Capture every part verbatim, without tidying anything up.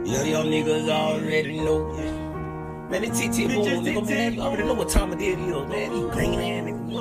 Yeah, y'all niggas already know. Man, it's T T boom, nigga, man. You already know what time it is, man. He green ass nigga.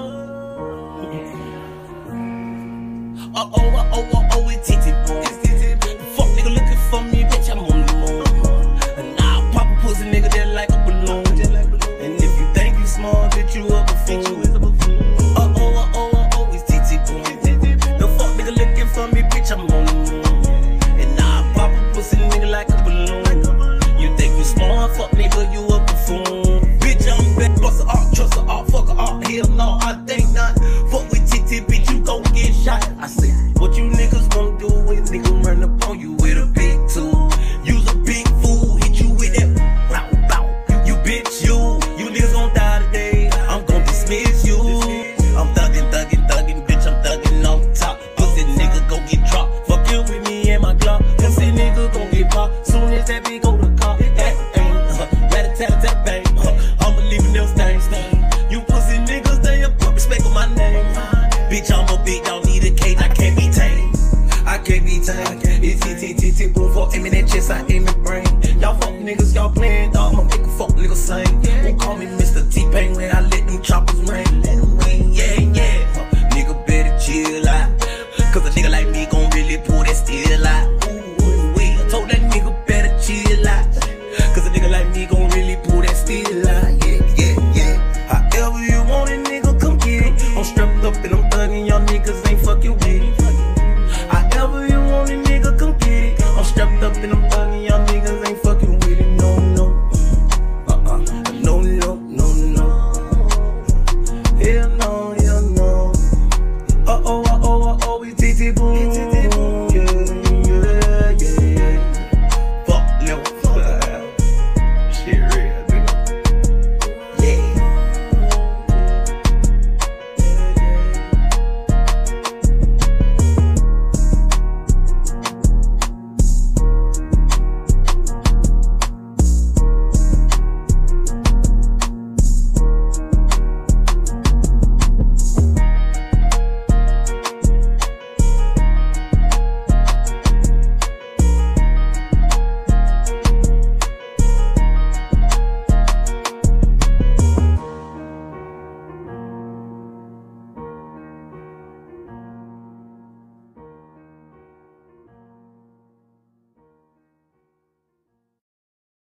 Uh oh, uh oh, uh oh, it's T T boom. Fuck nigga looking for me, bitch, I'm on the moon. And now I pop a pussy nigga that like a balloon. And if you think you smart, bitch, you a buffoon. Uh oh, uh oh, uh oh, it's T T boom. The fuck nigga looking for me, bitch, I'm on the moon. And now I pop a pussy nigga like a balloon. You think you smart, fuck nigga, you a buffoon. Bitch, I'm back, bust a art, trust a art, fuck a art, hell no, I think not. Fuck with T T, bitch, you gon' get shot. I say, what you niggas gon' do when nigga run up on you with a big tool? Use a big fool, hit you with that bow, bow. You bitch, you, you niggas gon' die today. I'm gon' dismiss you. I'm thuggin', thuggin', thuggin', bitch, I'm thuggin' off top. Pussy nigga gon' get dropped. Fuck you with me and my Glock. Pussy nigga gon' get popped. Soon as that bitch go to cop. Rat-a-tat-a-tat-bang. I'ma leave them stains. You pussy niggas, they a put respect on my name. Bitch, I'm a big dog, need a cage, I can't be tamed. I can't be tamed. It's T T T T boom for aiming at chest, I aim at brain. Y'all fuck niggas, y'all playing.